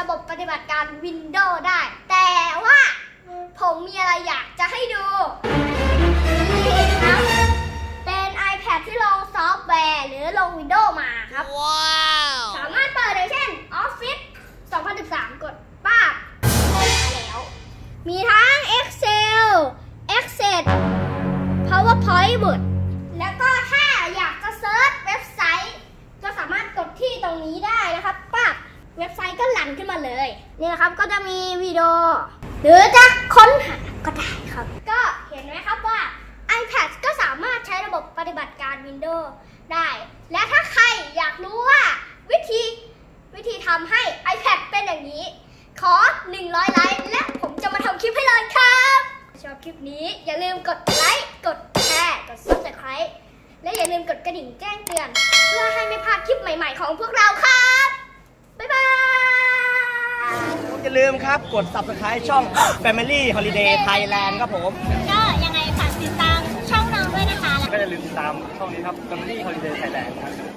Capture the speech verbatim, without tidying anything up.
บบปฏิบัติการ Windows ได้ แต่ว่าผมมีอะไรอยากจะให้ดูนี่ครับเป็น iPad ที่ลงซอฟต์แวร์หรือลง Windows มาครับ wow. สามารถเปิดได้เช่น Office สองพันสิบสาม กดป้าบมาแล้วมีทั้ง Excel Access PowerPoint Word แล้วก็ถ้าอยากจะเซิร์ชเว็บไซต์ก็สามารถกดที่ตรงนี้ได้นะครับป้าบเว็บไซต์ก็ลันขึ้นมาเลยนี่นะครับก็จะมีวิดีโอหรือจะค้นหาก็ได้ครับก็เห็นไหมครับว่า iPad ก็สามารถใช้ระบบปฏิบัติการ Windows ได้และถ้าใครอยากรู้ว่าวิธีวิธีทำให้ iPad เป็นอย่างนี้ขอหนึ่งร้อยไลค์และผมจะมาทำคลิปให้เลยครับชอบคลิปนี้อย่าลืมกดไลค์กดแชร์กด ซับสไครบ์ และอย่าลืมกดกระดิ่งแจ้งเตือนเพื่อให้ไม่พลาดคลิปใหม่ๆของพวกเราครับบ๊ายบายอย่าลืมครับกด ซับสไครบ์ ช่อง Family Holiday Thailand ครับผมก็ยังไงฝากติดตามช่องเราด้วยนะคะก็อย่าลืมติดตามช่องนี้ครับ Family Holiday Thailand ครับ